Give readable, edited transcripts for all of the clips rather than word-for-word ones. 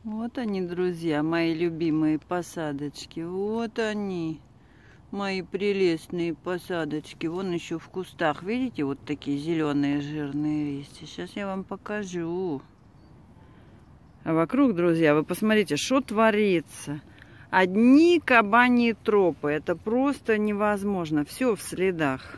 Вот они, друзья, мои любимые посадочки. Вот они, мои прелестные посадочки. Вон еще в кустах, видите, вот такие зеленые жирные листья. Сейчас я вам покажу. А вокруг, друзья, вы посмотрите, что творится. Одни кабаньи тропы. Это просто невозможно. Все в следах.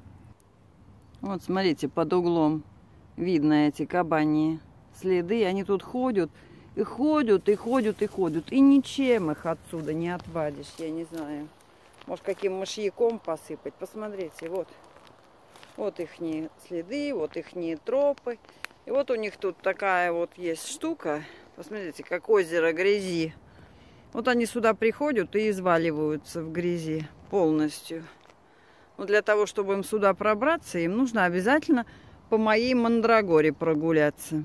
Вот, смотрите, под углом видно эти кабаньи следы. Они тут ходят. И ходят, и ходят, и ходят. И ничем их отсюда не отвадишь, я не знаю. Может, каким мышьяком посыпать. Посмотрите, вот. Вот ихние следы, вот ихние тропы. И вот у них тут такая вот есть штука. Посмотрите, как озеро грязи. Вот они сюда приходят и изваливаются в грязи полностью. Но для того, чтобы им сюда пробраться, им нужно обязательно по моей мандрагоре прогуляться.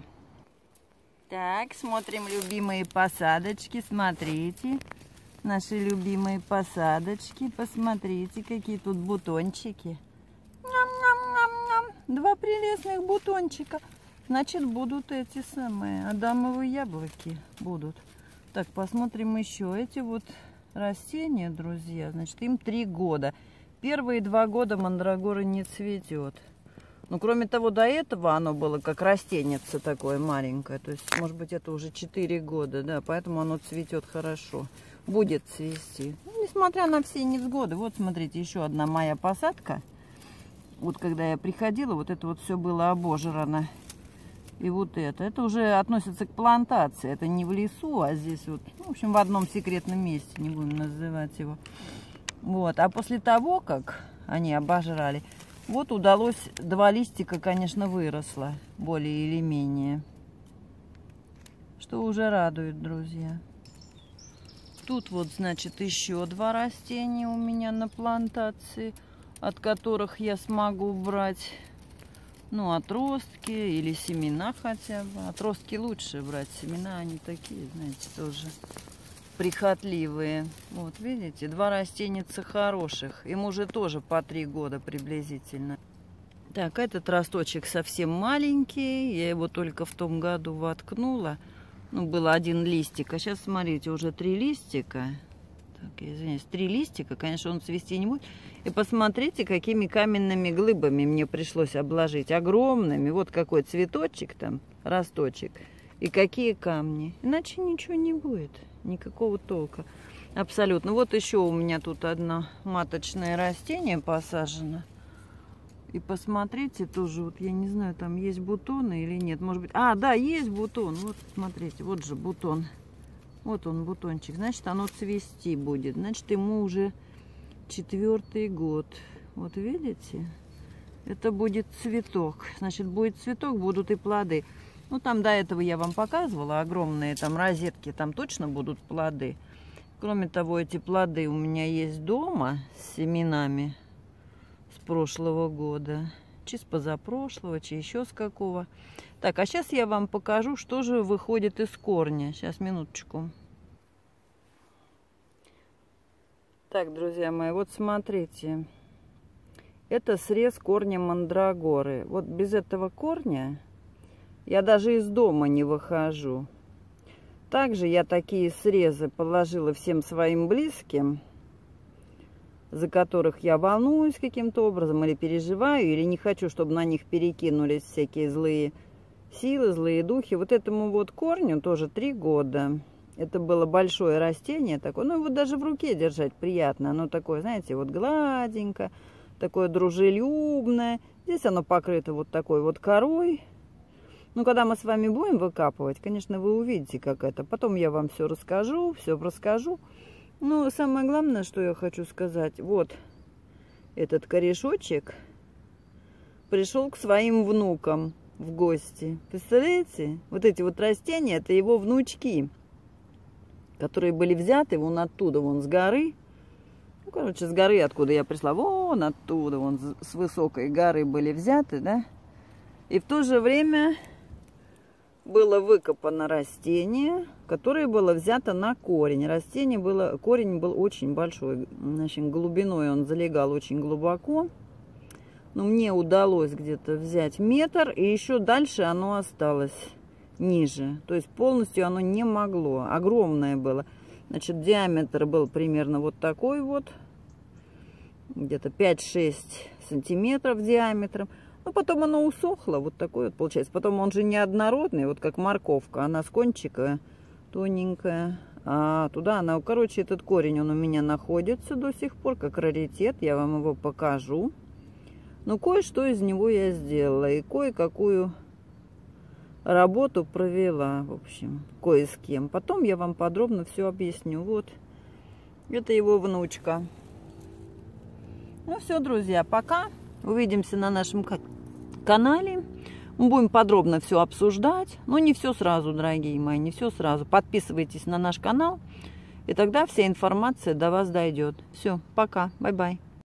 Так, смотрим любимые посадочки. Смотрите, наши любимые посадочки. Посмотрите, какие тут бутончики. Ням-ням-ням-ням. Два прелестных бутончика. Значит, будут эти самые адамовые яблоки. Будут. Так, посмотрим еще. Эти вот растения, друзья, значит, им 3 года. Первые 2 года мандрагора не цветет. Ну, кроме того, до этого оно было как растенице такое маленькое. То есть, может быть, это уже 4 года, да, поэтому оно цветет хорошо. Будет цвести. Ну, несмотря на все невзгоды. Вот, смотрите, еще одна моя посадка. Вот когда я приходила, вот это вот все было обожрано. И вот это уже относится к плантации. Это не в лесу, а здесь вот, в общем, в одном секретном месте, не будем называть его. Вот, а после того, как они обожрали, вот удалось 2 листика, конечно, выросло, более или менее. Что уже радует, друзья. Тут вот, значит, еще 2 растения у меня на плантации, от которых я смогу брать, ну, отростки или семена хотя бы. Отростки лучше брать, семена они такие, знаете, тоже прихотливые. Вот, видите, 2 растеница хороших. Им уже тоже по 3 года приблизительно. Так, этот росточек совсем маленький. Я его только в том году воткнула. Ну, было 1 листик. А сейчас, смотрите, уже 3 листика. Так, я извиняюсь, 3 листика. Конечно, он цвести не будет. И посмотрите, какими каменными глыбами мне пришлось обложить. Огромными. Вот какой цветочек там, росточек. И какие камни. Иначе ничего не будет. Никакого толка. Абсолютно. Вот еще у меня тут одно маточное растение посажено. И посмотрите тоже, вот я не знаю, там есть бутоны или нет. Может быть... А, да, есть бутон. Вот, смотрите, вот же бутон. Вот он, бутончик. Значит, оно цвести будет. Значит, ему уже 4-й год. Вот видите? Это будет цветок. Значит, будет цветок, будут и плоды. Ну, там до этого я вам показывала, огромные там розетки, там точно будут плоды. Кроме того, эти плоды у меня есть дома с семенами с прошлого года. Чи с позапрошлого, чи еще с какого. Так, а сейчас я вам покажу, что же выходит из корня. Сейчас, минуточку. Так, друзья мои, вот смотрите. Это срез корня мандрагоры. Вот без этого корня я даже из дома не выхожу. Также я такие срезы положила всем своим близким, за которых я волнуюсь каким-то образом, или переживаю, или не хочу, чтобы на них перекинулись всякие злые силы, злые духи. Вот этому вот корню тоже 3 года. Это было большое растение такое. Ну, его даже в руке держать приятно. Оно такое, знаете, вот гладенько, такое дружелюбное. Здесь оно покрыто вот такой вот корой. Ну, когда мы с вами будем выкапывать, конечно, вы увидите, как это. Потом я вам все расскажу, все расскажу. Ну, самое главное, что я хочу сказать. Вот этот корешочек пришел к своим внукам в гости. Представляете? Вот эти вот растения, это его внучки, которые были взяты вон оттуда, вон с горы. Ну, короче, с горы, откуда я пришла. Вон оттуда, вон с высокой горы были взяты, да? И в то же время было выкопано растение, которое было взято на корень. Корень был очень большой, значит, глубиной он залегал очень глубоко. Но мне удалось где-то взять метр, и еще дальше оно осталось. ниже. То есть полностью оно не могло. Огромное было. Значит, диаметр был примерно вот такой вот. Где-то 5-6 сантиметров диаметром. Но потом оно усохло. Вот такой вот получается. Потом он же неоднородный, вот как морковка. Она с кончика тоненькая. А туда она... Короче, этот корень, он у меня находится до сих пор, как раритет. Я вам его покажу. Но кое-что из него я сделала. И кое-какую работу провела, в общем, кое с кем. Потом я вам подробно все объясню. Вот, это его внучка. Ну все, друзья, пока. Увидимся на нашем канале. Мы будем подробно все обсуждать. Но не все сразу, дорогие мои, не все сразу. Подписывайтесь на наш канал, и тогда вся информация до вас дойдет. Все, пока, бай-бай.